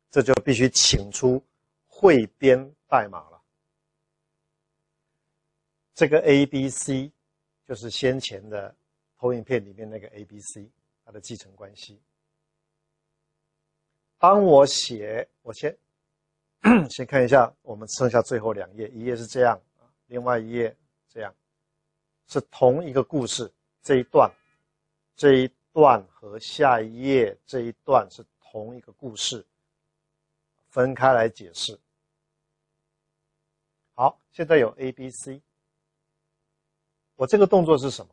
这就必须请出汇编代码了。这个 ABC 就是先前的投影片里面那个 ABC， 它的继承关系。当我先看一下，我们剩下最后2页，一页是这样，另外一页这样，是同一个故事，这一段和下一页这一段是同一个故事，分开来解释。好，现在有 ABC， 我这个动作是什么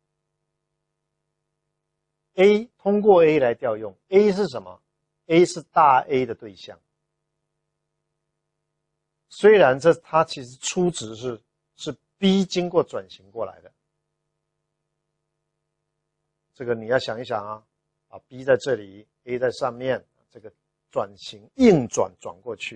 ？A 通过 A 来调用 ，A 是什么 ？A 是大 A 的对象。虽然它其实初值是 B 经过转型过来的，这个你要想一想啊 ，B 在这里 ，A 在上面，这个转型硬转过去。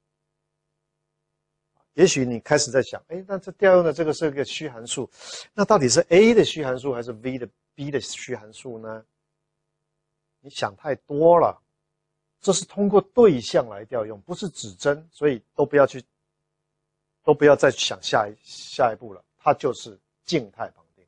也许你开始在想，那这调用的这个是个虚函数，那到底是 A 的虚函数还是 B 的虚函数呢？你想太多了，这是通过对象来调用，不是指针，所以都不要再想下一步了，它就是静态绑定，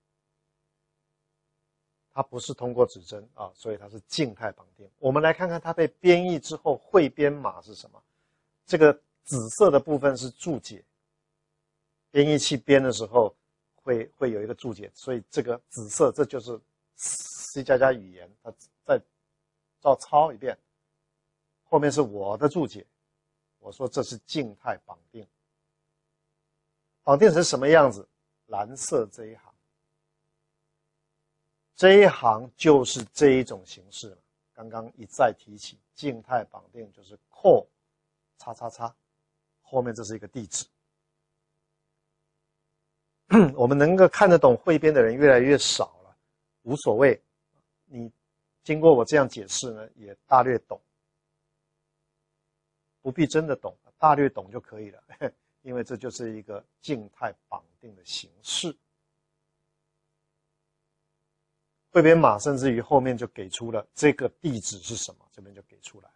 它不是通过指针啊，所以它是静态绑定。我们来看看它被编译之后汇编码是什么，这个紫色的部分是注解，编译器编的时候会有一个注解，所以这个紫色这就是 C++ 语言，它再照抄一遍，后面是我的注解，我说这是静态绑定。绑定成什么样子？蓝色这一行，这一行就是这一种形式了。刚刚一再提起，静态绑定就是 call 叉叉叉，后面这是一个地址。我们能够看得懂汇编的人越来越少了，无所谓，你经过我这样解释呢，也大略懂，不必真的懂，大略懂就可以了。因为这就是一个静态绑定的形式。汇编码甚至于后面就给出了这个地址是什么，这边就给出来了。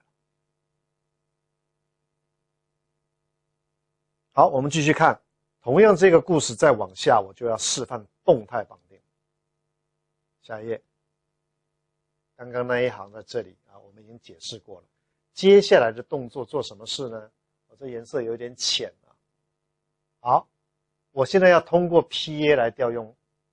好，我们继续看，同样这个故事再往下，我就要示范动态绑定。下一页，刚刚那一行在这里啊，我们已经解释过了。接下来的动作做什么事呢？我这颜色有点浅。好，我现在要通过 PA 来调用，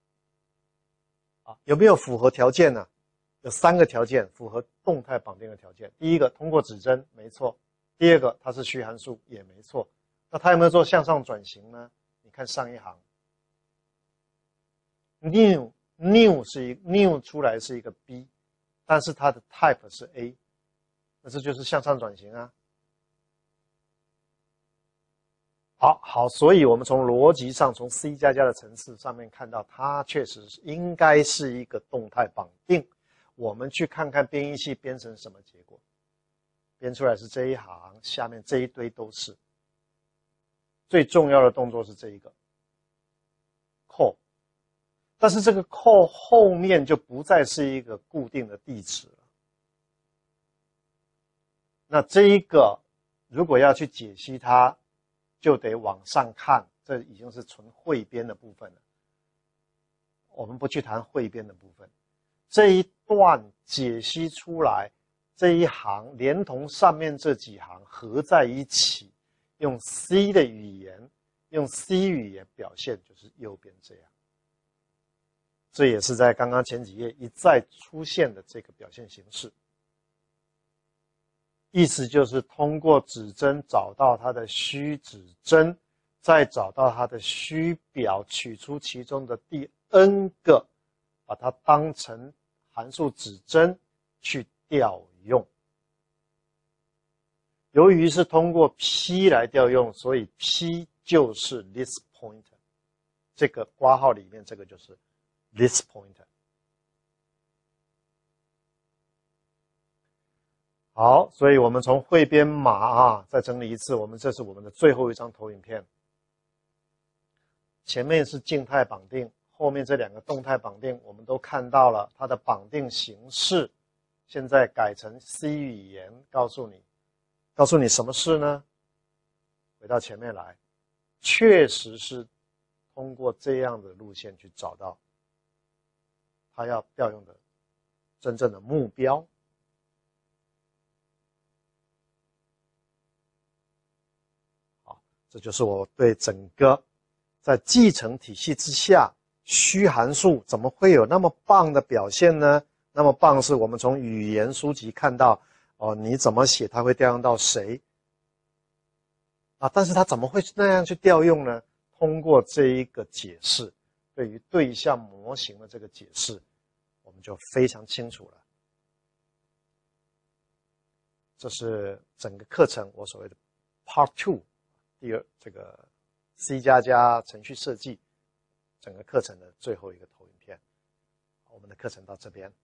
有没有符合条件呢？有3个条件符合动态绑定的条件。第一个，通过指针，没错；第二个，它是虚函数，也没错。那它有没有做向上转型呢？你看上一行 ，new 出来是一个 B， 但是它的 type 是 A， 那这就是向上转型啊。好，所以我们从逻辑上，从 C++ 的层次上面看到，它确实应该是一个动态绑定。我们去看看编译器编成什么结果，编出来是这一行，下面这一堆都是。最重要的动作是这一个 call， 但是这个 call 后面就不再是一个固定的地址了。那这一个如果要去解析它，就得往上看，这已经是纯汇编的部分了。我们不去谈汇编的部分，这一段解析出来，这一行连同上面这几行合在一起，用 C 的语言，用 C 语言表现，就是右边这样。这也是在刚刚前几页一再出现的这个表现形式。意思就是通过指针找到它的虚指针，再找到它的虚表，取出其中的第 n 个，把它当成函数指针去调用。由于是通过 P 来调用，所以 P 就是 list pointer， 这个括号里面这个就是 list pointer。好，所以我们从汇编码再整理一次，这是我们的最后一张投影片。前面是静态绑定，后面这2个动态绑定，我们都看到了它的绑定形式。现在改成 C 语言，告诉你告诉你什么事呢？回到前面来，确实是通过这样的路线去找到他要调用的真正的目标。好，这就是我对整个在继承体系之下，虚函数怎么会有那么棒的表现呢？那么棒是我们从语言书籍看到，你怎么写它会调用到谁啊？但是它怎么会那样去调用呢？通过这一个解释，对于对象模型的这个解释，我们就非常清楚了。这是整个课程我所谓的 Part 2， 第二这个 C++ 程序设计整个课程的最后一个投影片。我们的课程到这边。